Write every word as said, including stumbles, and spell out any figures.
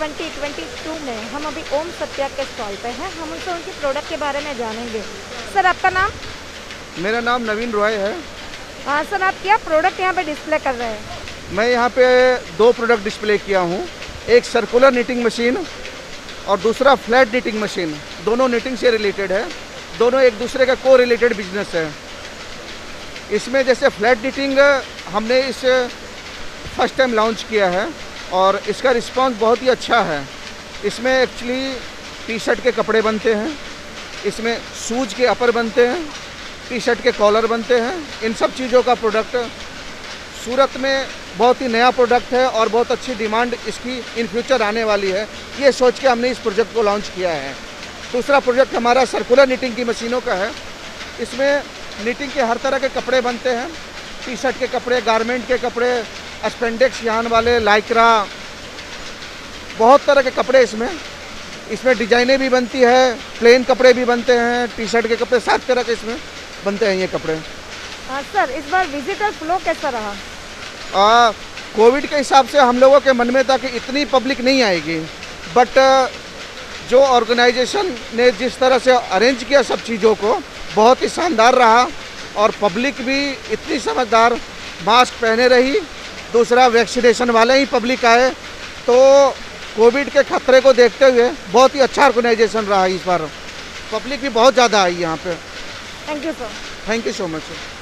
Twenty twenty two में हम अभी ओम सत्या के स्टॉल पे हैं। हम उनसे उनके प्रोडक्ट के बारे में जानेंगे। सर, आपका नाम? मेरा नाम नवीन रॉय है। हाँ सर, आप क्या प्रोडक्ट यहाँ पे डिस्प्ले कर रहे हैं? मैं यहाँ पे दो प्रोडक्ट डिस्प्ले किया हूँ, एक सर्कुलर निटिंग मशीन और दूसरा फ्लैट निटिंग मशीन। दोनों निटिंग से रिलेटेड है, दोनों एक दूसरे का को रिलेटेड बिजनेस है। इसमें जैसे फ्लैट निटिंग हमने इस फर्स्ट टाइम लॉन्च किया है और इसका रिस्पांस बहुत ही अच्छा है। इसमें एक्चुअली टी शर्ट के कपड़े बनते हैं, इसमें शूज के अपर बनते हैं, टी शर्ट के कॉलर बनते हैं। इन सब चीज़ों का प्रोडक्ट सूरत में बहुत ही नया प्रोडक्ट है और बहुत अच्छी डिमांड इसकी इन फ्यूचर आने वाली है। ये सोच के हमने इस प्रोजेक्ट को लॉन्च किया है। दूसरा प्रोजेक्ट हमारा सर्कुलर निटिंग की मशीनों का है। इसमें निटिंग के हर तरह के कपड़े बनते हैं, टी शर्ट के कपड़े, गारमेंट के कपड़े, स्पेंडेक्स यान वाले, लाइक्रा, बहुत तरह के कपड़े इसमें इसमें डिजाइनें भी बनती है, प्लेन कपड़े भी बनते हैं, टी शर्ट के कपड़े, सात तरह के इसमें बनते हैं ये कपड़े। आ, सर, इस बार विजिटर फ्लो कैसा रहा? आ, कोविड के हिसाब से हम लोगों के मन में था कि इतनी पब्लिक नहीं आएगी, बट जो ऑर्गेनाइजेशन ने जिस तरह से अरेंज किया सब चीज़ों को, बहुत ही शानदार रहा। और पब्लिक भी इतनी समझदार, मास्क पहने रही। दूसरा, वैक्सीनेशन वाले ही पब्लिक आए, तो कोविड के खतरे को देखते हुए बहुत ही अच्छा ऑर्गेनाइजेशन रहा इस बार। पब्लिक भी बहुत ज़्यादा आई यहाँ पे। Thank you sir. Thank you so much.